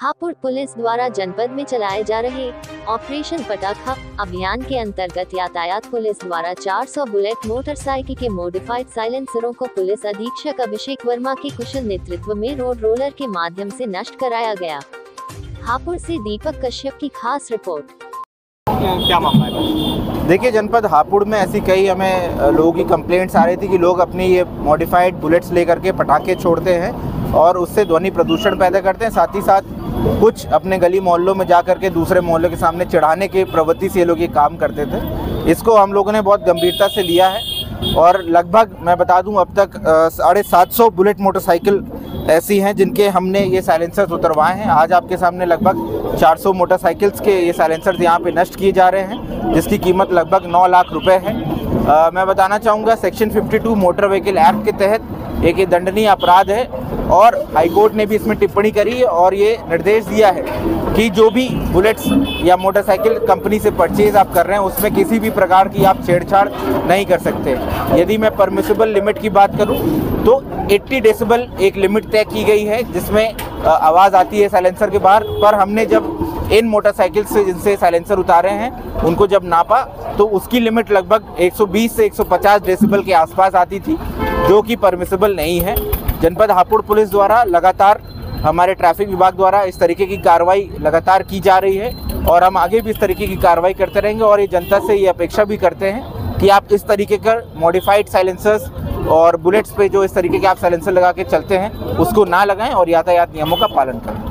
Hapur police द्वारा जनपद में चलाए जा रहे ऑपरेशन पटाखा अभियान के अंतर्गत यातायात पुलिस द्वारा 400 बुलेट मोटरसाइकिल के मॉडिफाइड साइलेंसरों को पुलिस अधीक्षक अभिषेक वर्मा के कुशल नेतृत्व में रोड रोलर के माध्यम से नष्ट कराया गया। हापुड़ से दीपक कश्यप की खास रिपोर्ट। क्या मामला है? देखिए, जनपद हापुड़ में ऐसी कई हमें लोगों की कंप्लेंट्स आ रही थी कि लोग अपनी ये मॉडिफाइड बुलेट्स लेकर के पटाखे छोड़ते हैं और उससे ध्वनि प्रदूषण पैदा करते हैं। साथ ही साथ कुछ अपने गली मोहल्लों में जा करके दूसरे मोहल्लों के सामने चढ़ाने के प्रवृत्ति से ये लोग ये काम करते थे। इसको हम लोगों ने बहुत गंभीरता से लिया है और लगभग मैं बता दूं अब तक 750 बुलेट मोटरसाइकिल ऐसी हैं जिनके हमने ये साइलेंसर्स उतरवाए हैं। आज आपके सामने लगभग 400 मोटरसाइकिल्स के ये साइलेंसर्स यहाँ पे नष्ट किए जा रहे हैं, जिसकी कीमत लगभग 9 लाख रुपए है। मैं बताना चाहूँगा, सेक्शन 52 मोटर व्हीकल एक्ट के तहत एक ये दंडनीय अपराध है और हाईकोर्ट ने भी इसमें टिप्पणी करी है और ये निर्देश दिया है कि जो भी बुलेट्स या मोटरसाइकिल कंपनी से परचेज आप कर रहे हैं उसमें किसी भी प्रकार की आप छेड़छाड़ नहीं कर सकते। यदि मैं परमिसिबल लिमिट की बात करूं तो 80 डेसिबल एक लिमिट तय की गई है जिसमें आवाज़ आती है साइलेंसर के बाहर। पर हमने जब इन मोटरसाइकिल से जिनसे साइलेंसर उतारे हैं उनको जब नापा तो उसकी लिमिट लगभग 120 से 150 डेसिबल के आसपास आती थी, जो कि परमिसिबल नहीं है। जनपद हापुड़ पुलिस द्वारा लगातार, हमारे ट्रैफिक विभाग द्वारा इस तरीके की कार्रवाई लगातार की जा रही है और हम आगे भी इस तरीके की कार्रवाई करते रहेंगे और ये जनता से ये अपेक्षा भी करते हैं कि आप इस तरीके का मॉडिफाइड साइलेंसर्स और बुलेट्स पे जो इस तरीके के आप साइलेंसर लगा के चलते हैं उसको ना लगाएं और यातायात नियमों का पालन करें।